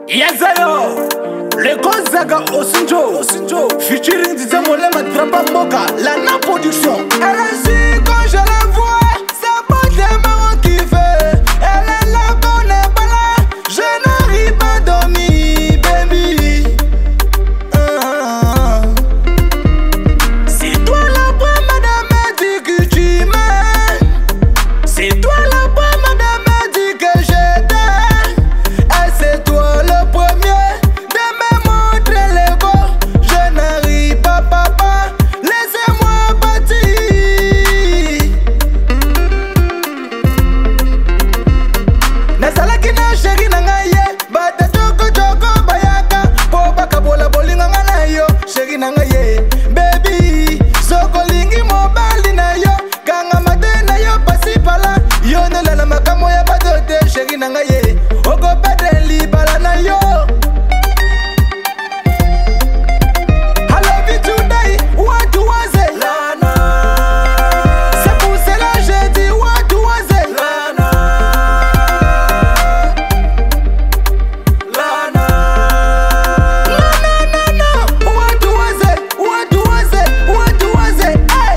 Yazayo, le Gonzaga Osinjo, featuring Dizé Molema Trapa Moka, la Na Production. Elle est quand je la vois, ça porte les marrons qui fait. Elle est là, bonne et bala, je n'arrive pas à dormir, baby. C'est toi la bonne madame, elle dit que tu m'aimes. C'est toi la bonne madame, elle dit que je t'aime. Et c'est toi le premier de me montrer les beaux. Je n'arrive pas, papa, laissez-moi partir. Nazala kina chéri nangaye, bata toko toko bayaka, po baka bola bolinga ngana yo, chéri nangaye, baby, soko lingi mobali na yo, kanga mate na yo pasi pala, yo ne lala makamo ya badote, chéri nangaye, oko pete libala na yo. I love you today, what was it? Lana. C'est pour cela j'ai dit what was it? Lana. Lana. No, no, no, no. What was it? What was it? What was it? Hey.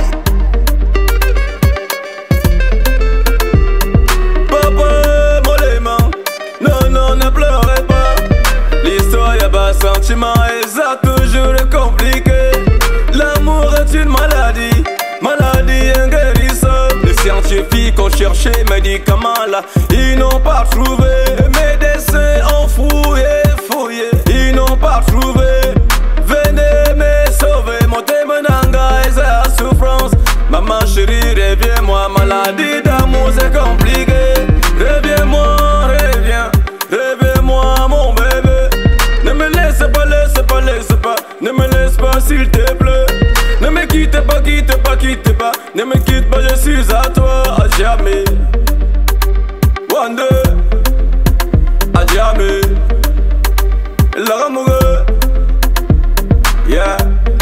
Papa, Molema, non, non, ne pleurez pas. L'histoire y'a pas sentiment et ça toujours est compliqué. L'amour est une maladie, maladie inguérissable. Les scientifiques ont cherché médicaments là, ils n'ont pas trouvé. Les médecins ont fouillé, fouillé, ils n'ont pas trouvé. Venez me sauver, montez menanga et sa souffrance. Maman chérie, reviens-moi, maladie d'amour c'est compliqué. Reviens-moi, reviens, reviens-moi mon bébé. Ne me laisse pas, laisse pas, laisse pas. Ne me laisse pas s'il te plaît. Ne me quitte pas, quitte pas, quitte pas. Ne me quitte pas, je suis à toi à jamais. One day, à jamais. L'amour, yeah.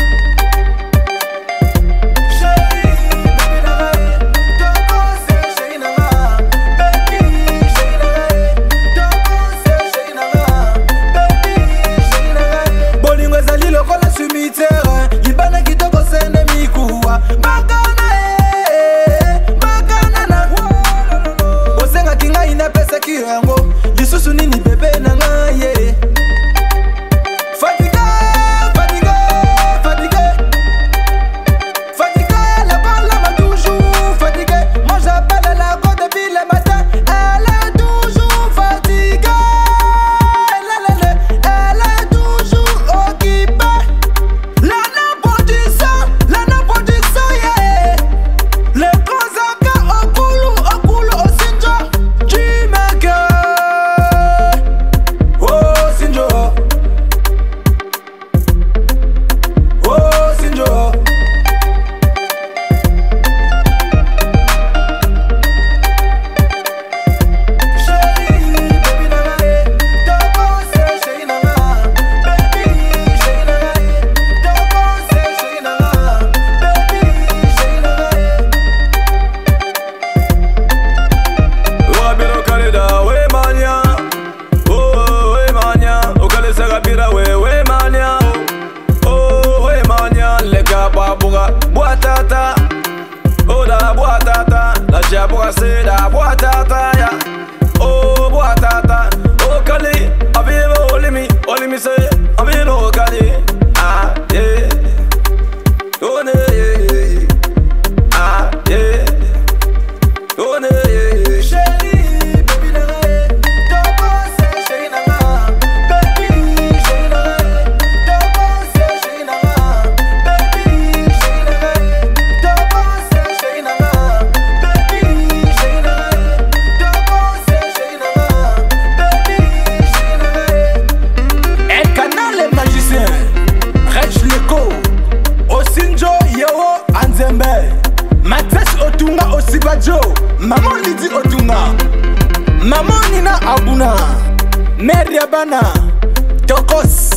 Boatata, oh da boatata, la jabra c'est da boatata ya. Oh boatata, oh kali, avivo olimi say, avivo kali, ah yeah, oh ne, ah yeah, oh ne. Maman Lidi Otunga, Maman Nina Abuna, Meriabana, Tokos.